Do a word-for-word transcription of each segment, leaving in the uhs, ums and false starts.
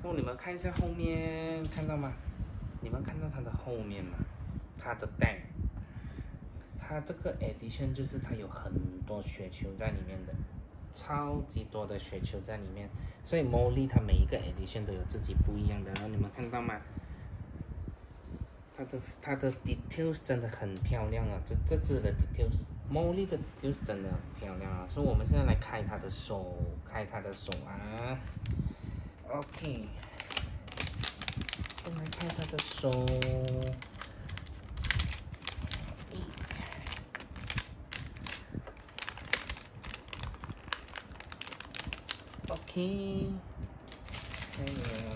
哦，你们看一下后面，看到吗？你们看到它的后面吗？它的 tank， 它这个 edition 就是它有很多雪球在里面的，超级多的雪球在里面，所以 Molly 它每一个 edition 都有自己不一样的。然后你们看到吗？它的它的 details 真的很漂亮啊，这这只的 details。Molly 的 details 真的很漂亮啊，所以我们现在来开它的手，开它的手啊。OK， 先来开它的手。OK， 还有，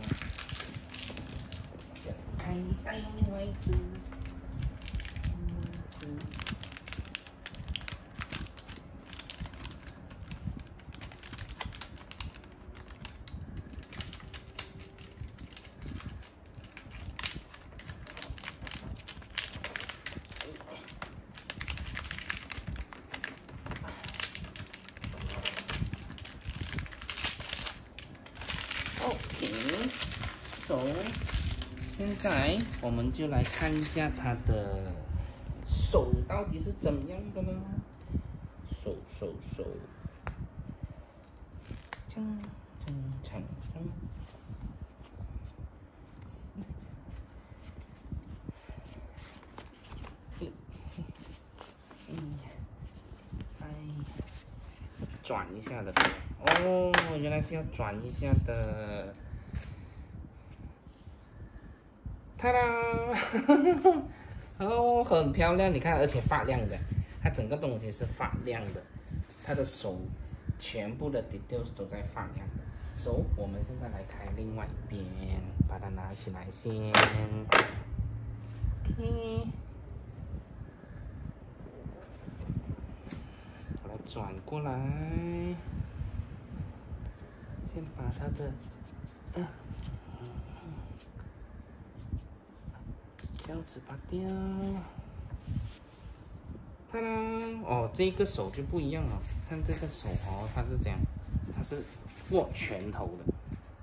想开还有另外一只，另外一只。OK， 手，现在我们就来看一下它的手到底是怎样的呢？手手手，锵锵锵锵。嗯，哎，转一下的哦，原来是要转一下的。ta da 哦，很漂亮，你看，而且发亮的，它整个东西是发亮的，它的手全部的 details 都在发亮的。手，我们现在来开另外一边，把它拿起来先。OK。转过来，先把它的，嗯，胶纸拔掉。它啦，哦，这个手就不一样了，看这个手哦，它是这样，它是握拳头的，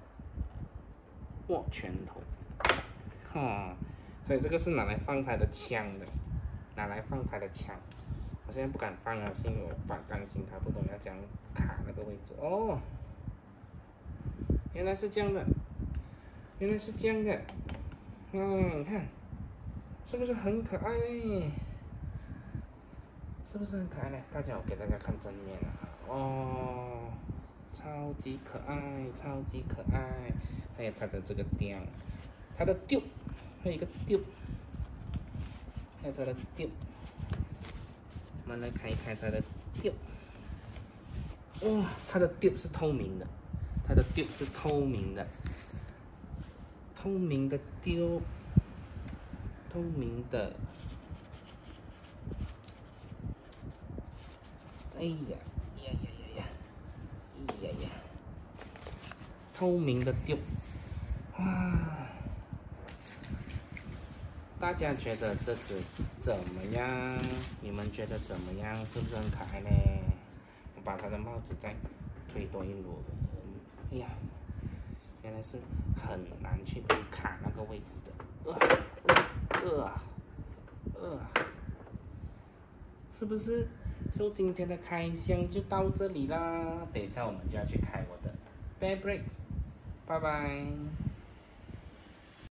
握拳头，哈、哦，所以这个是拿来放它的枪的，拿来放它的枪。我现在不敢放了，是因为我怕担心它不懂要怎样卡那个位置哦。原来是这样的，原来是这样的，嗯，你看，是不是很可爱？是不是很可爱呢？大家，我给大家看正面啊，哦，超级可爱，超级可爱。还有它的这个雕，它的丢，还有一个丢，还有它的丢。我们来看一看它的丢，哇，它的丢是透明的，它的丢是透明的，透明的丢，透明的，哎呀呀呀呀呀，哎呀呀，透明的丢，哇！大家觉得这只怎么样？你们觉得怎么样？是不是很可爱呢？我把它的帽子再推多一轮。哎呀，原来是很难去卡那个位置的。呃呃呃，是不是？so 今天的开箱就到这里啦。等一下我们就要去开我的 Bear Brakes，拜拜。